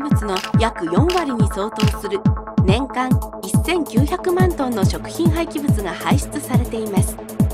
物の約4割に相当する年間1900万トンの食品廃棄物が排出されています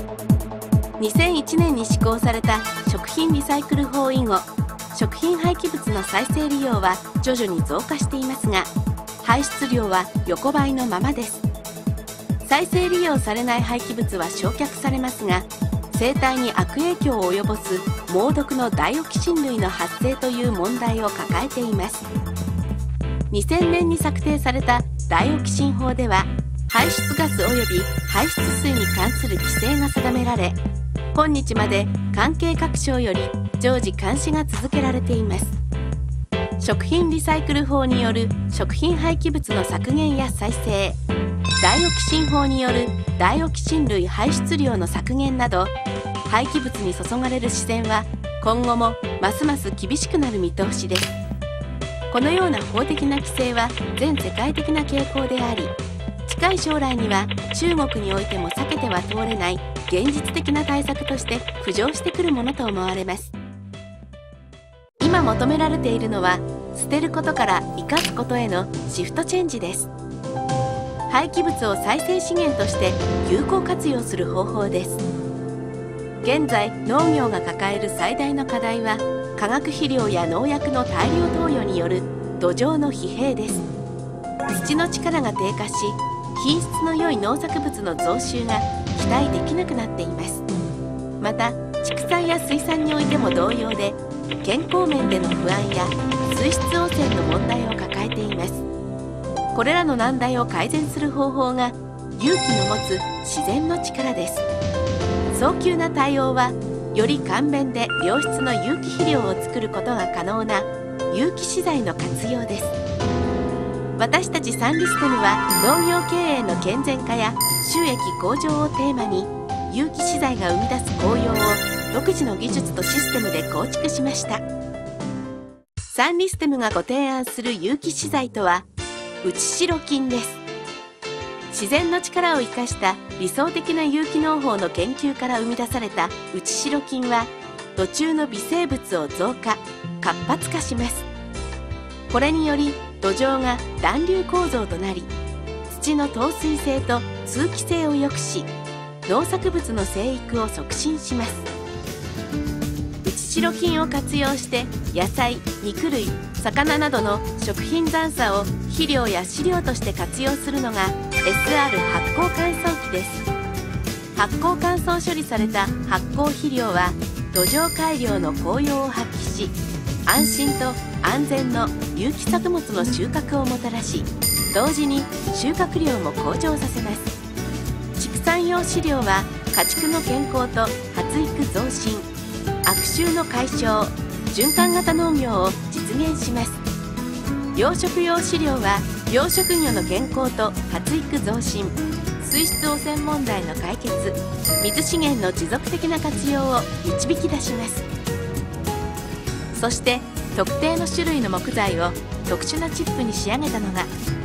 。2001年に施行された食品リサイクル法以後、食品廃棄物の再生利用は徐々に増加していますが、排出量は横ばいのままです。再生利用されない廃棄物は焼却されますが、生態に悪影響を及ぼす猛毒のダイオキシン類の発生という問題を抱えています。2000年に策定されたダイオキシン法では、排出ガス及び排出水に関する規制が定められ、今日まで関係各省より常時監視が続けられています。食品リサイクル法による食品廃棄物の削減や再生、ダイオキシン法によるダイオキシン類排出量の削減など、廃棄物に注がれる視線は今後もますます厳しくなる見通しです。このような法的な規制は全世界的な傾向であり、近い将来には中国においても避けては通れない現実的な対策として浮上してくるものと思われます。今求められているのは、捨てることから生かすことへのシフトチェンジです。廃棄物を再生資源として有効活用する方法です。現在農業が抱える最大の課題は、化学肥料や農薬の大量投与による土壌の疲弊です。土の力が低下し、品質の良い農作物の増収が期待できなくなっています。また畜産や水産においても同様で、健康面での不安や水質汚染の問題を抱えています。これらの難題を改善する方法が有機の持つ自然の力です。早急な対応は、より簡便で良質の有機肥料を作ることが可能な有機資材の活用です。私たちサンリステムは、農業経営の健全化や収益向上をテーマに、有機資材が生み出す紅葉を独自の技術とシステムで構築しました。サンリステムがご提案する有機資材とは、内白菌です。自然の力を生かした理想的な有機農法の研究から生み出された内白菌は、土中の微生物を増加・活発化します。これにより土壌が団粒構造となり、土の透水性と通気性を良くし、農作物の生育を促進します。内白菌を活用して野菜、肉類、魚などの食品残渣を肥料や飼料として活用するのが SR 発酵乾燥機です。発酵乾燥処理された発酵肥料は土壌改良の効用を発揮し、安心と安全の有機作物の収穫をもたらし、同時に収穫量も向上させます。畜産用飼料は家畜の健康と発育増進、悪臭の解消、循環型農業を実現します。養殖用飼料は養殖魚の健康と発育増進、水質汚染問題の解決、水資源の持続的な活用を導き出します。そして特定の種類の木材を特殊なチップに仕上げたのが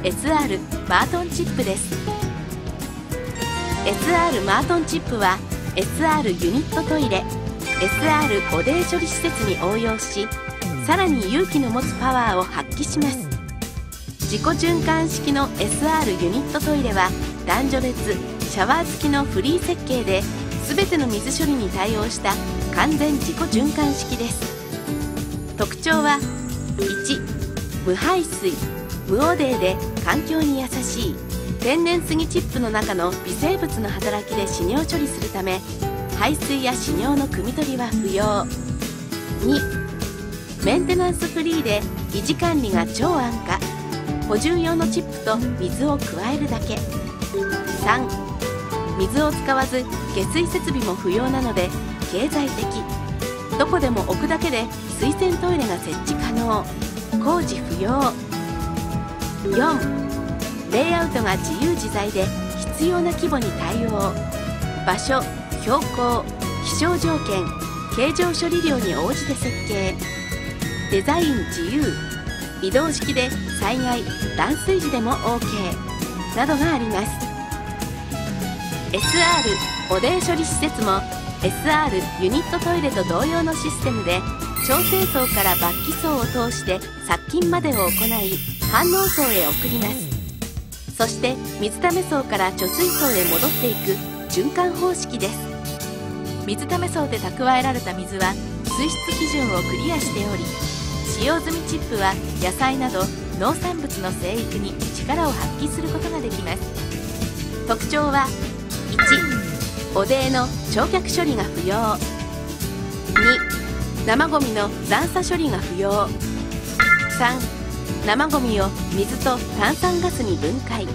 SR マートンチップです。 SR マートンチップは SR ユニットトイレ、 SR 汚泥処理施設に応用し、さらに有機の持つパワーを発揮します。自己循環式の SR ユニットトイレは男女別シャワー付きのフリー設計で、全ての水処理に対応した完全自己循環式です。特徴は1、無排水・無汚泥で環境に優しい。天然杉チップの中の微生物の働きで飼料処理するため、排水や飼料の汲み取りは不要。2、メンテナンスフリーで維持管理が超安価。補充用のチップと水を加えるだけ。3、水を使わず下水設備も不要なので経済的。どこでも置くだけで水洗トイレが設置可能。工事不要。4、レイアウトが自由自在で必要な規模に対応。場所、標高、気象条件、形状処理量に応じて設計。デザイン自由。移動式で災害・断水時でも OK などがあります。 SR 汚泥処理施設も SR ユニットトイレと同様のシステムで、 調整層から罰気層を通して殺菌までを行い反応層へ送ります。そして水溜層から貯水層へ戻っていく循環方式です。水溜層で蓄えられた水は水質基準をクリアしており、使用済みチップは野菜など農産物の生育に力を発揮することができます。特徴は1、汚泥の焼却処理が不要。2、生ゴミの残渣処理が不要。3、生ゴミを水と炭酸ガスに分解。4、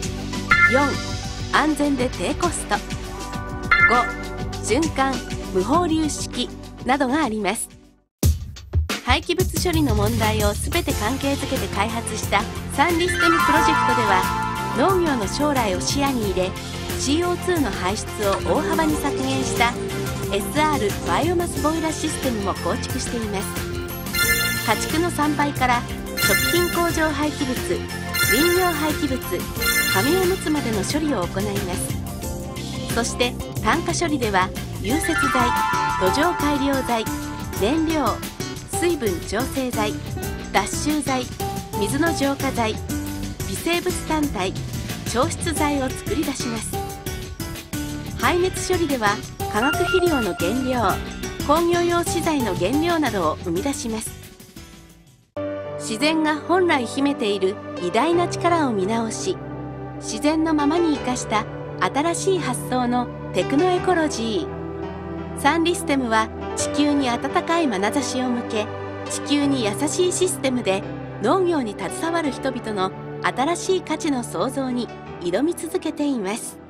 安全で低コスト。5、循環無放流式などがあります。廃棄物処理の問題を全て関係づけて開発したサンリステムプロジェクトでは、農業の将来を視野に入れ CO2 の排出を大幅に削減した SR バイオマスボイラシステムも構築しています。家畜の産廃から食品工場廃棄物、林業廃棄物、紙おむつまでの処理を行います。そして炭化処理では融雪剤、土壌改良剤、燃料、水分調整剤、脱臭剤、水の浄化剤、微生物単体、調湿剤を作り出します。排熱処理では化学肥料の原料、工業用資材の原料などを生み出します。自然が本来秘めている偉大な力を見直し、自然のままに生かした新しい発想のテクノエコロジー。サンリステムは地球に温かい眼差しを向け、地球に優しいシステムで農業に携わる人々の新しい価値の創造に挑み続けています。